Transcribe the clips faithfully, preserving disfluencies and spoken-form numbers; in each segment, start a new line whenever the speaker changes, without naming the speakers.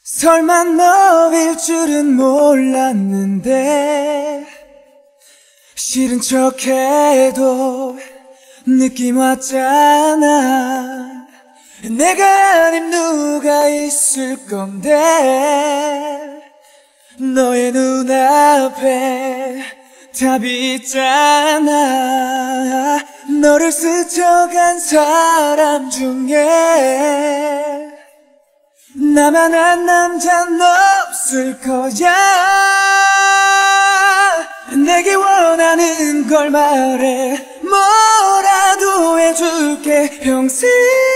설마 너일 줄은 몰랐는데 싫은 척해도 느낌 왔잖아. 내가 아님 누가 있을 건데 너의 눈앞에 답이 있잖아. 너를 스쳐간 사람 중에 나만한 남자는 없을 거야. 내게 원하는 걸 말해. 뭐라도 해줄게. 평생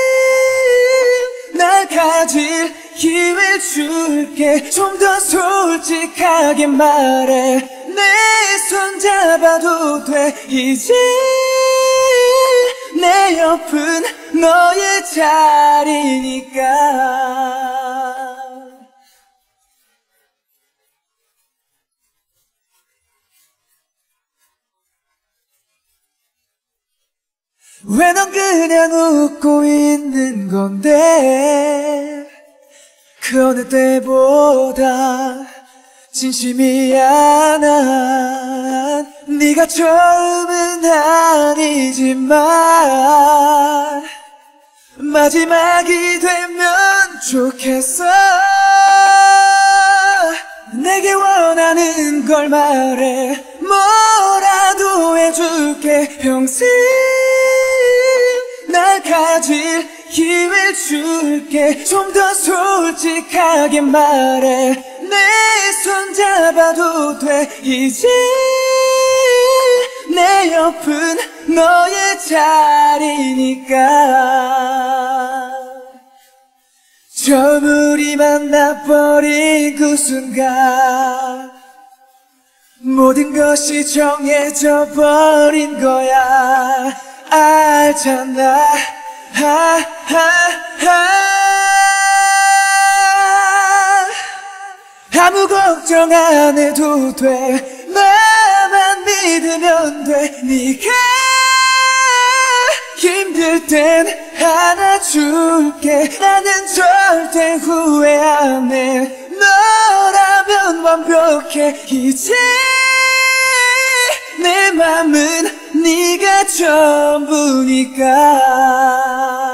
날 가질 기회 줄게. 좀 더 솔직하게 말해. 내 손 잡아도 돼. 이제 내 옆은 너의 자리니까. 왜 넌 그냥 웃고 있는 건데 그 어느 때보다 진심이야. 난 네가 처음은 아니지만 마지막이 되면 좋겠어. 내게 원하는 걸 말해. 뭐라도 해줄게. 평생 날 가질 기회 줄게. 좀 더 솔직하게 말해. 내 손 잡아도 돼. 이제 내 옆은 너의 자리니까. 처음 우리 만나버린 그 순간 모든 것이 정해져 버린 거야. 알잖아. 하하하. 아무 걱정 안 해도 돼. 나만 믿으면 돼. 네가 힘들 땐 안아줄게. 나는 절대 후회 안 해. 너라면 완벽해. 이제 내 맘은 네가 전부니까.